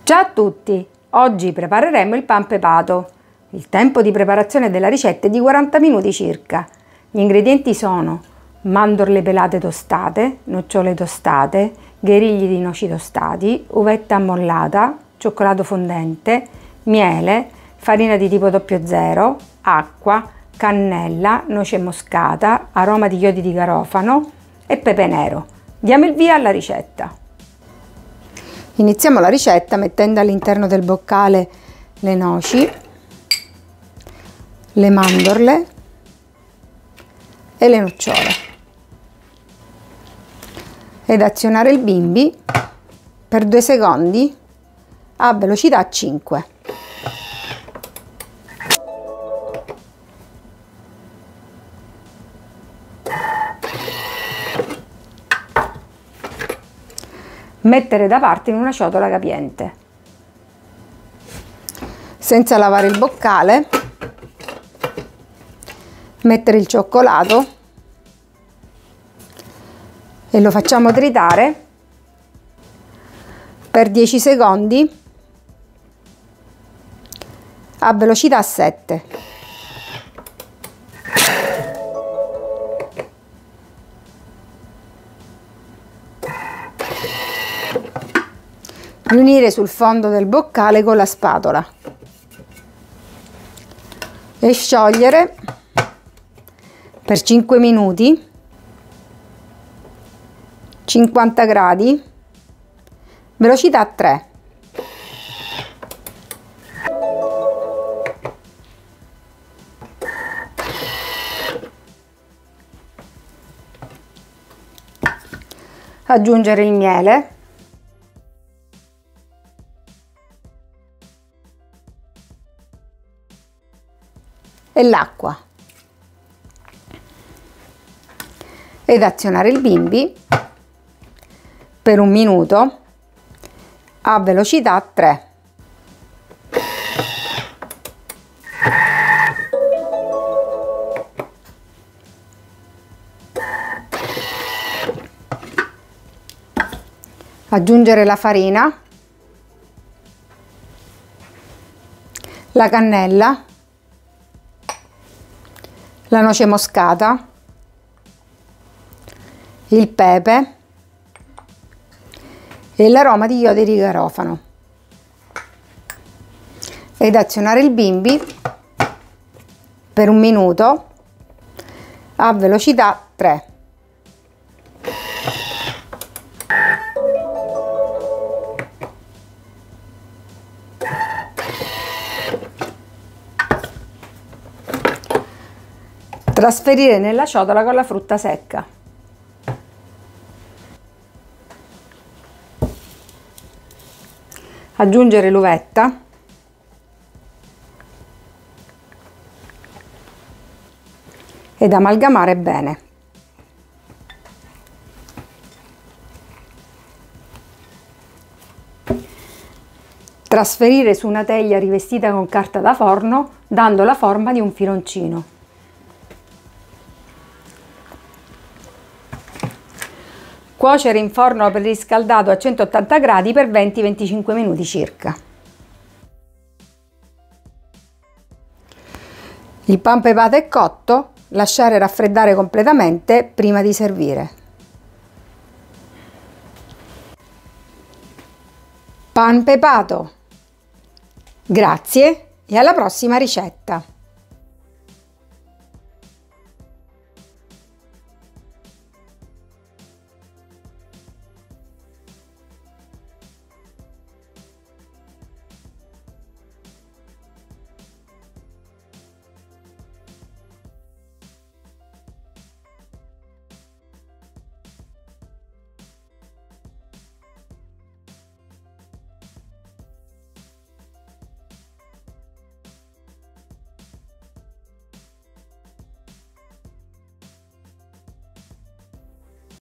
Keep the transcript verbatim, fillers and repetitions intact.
Ciao a tutti! Oggi prepareremo il pan pepato. Il tempo di preparazione della ricetta è di quaranta minuti circa. Gli ingredienti sono mandorle pelate tostate, nocciole tostate, gherigli di noci tostati, uvetta ammollata, cioccolato fondente, miele, farina di tipo zero zero, acqua, cannella, noce moscata, aroma di chiodi di garofano e pepe nero. Diamo il via alla ricetta. Iniziamo la ricetta mettendo all'interno del boccale le noci, le mandorle e le nocciole ed azionare il bimbi per due secondi a velocità cinque. Mettere da parte in una ciotola capiente. Senza lavare il boccale, mettere il cioccolato e lo facciamo tritare per dieci secondi a velocità sette. Riunire sul fondo del boccale con la spatola e sciogliere per cinque minuti, cinquanta gradi, velocità tre. Aggiungere il miele e l'acqua ed azionare il bimbi per un minuto a velocità tre. Aggiungere la farina, la cannella, la noce moscata, il pepe e l'aroma di chiodi di garofano ed azionare il bimbi per un minuto a velocità tre. Trasferire nella ciotola con la frutta secca. Aggiungere l'uvetta ed amalgamare bene. Trasferire su una teglia rivestita con carta da forno, dando la forma di un filoncino. Cuocere in forno preriscaldato a centottanta gradi per venti venticinque minuti circa. Il pan pepato è cotto, lasciare raffreddare completamente prima di servire. Pan pepato. Grazie e alla prossima ricetta!